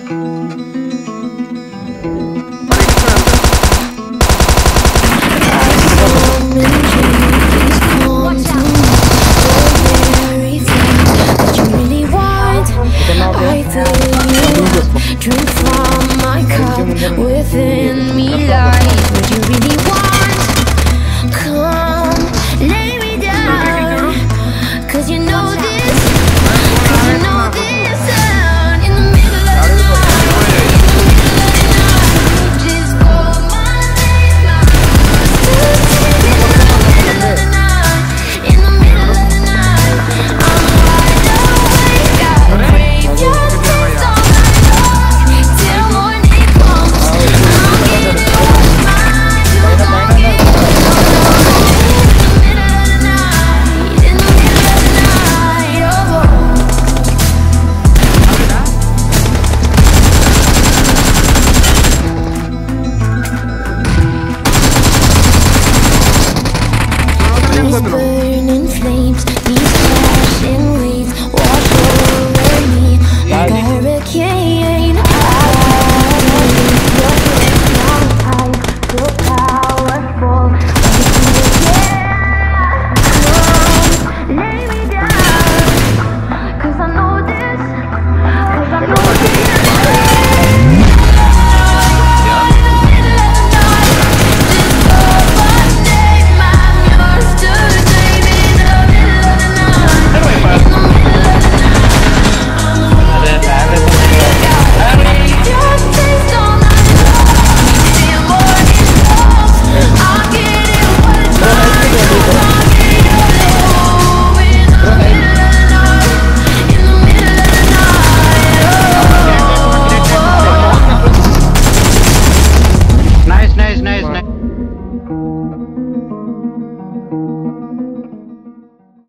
Drink from my cup within me lies what you really want. Come, lay me down, 'cause you know this, 'cause you know this sound in the middle of the night, just call my name, in the middle of the night, I'm wide awake, I crave your taste all night long, till morning comes, I'll get it on mine, you gon' get it on, in the middle of the night, oh. These burning flames, these crashing waves wash over me like a hurricane. Your grip on tight, so powerful. Come, lay me down, 'cause I know this, 'cause I know this. Nice.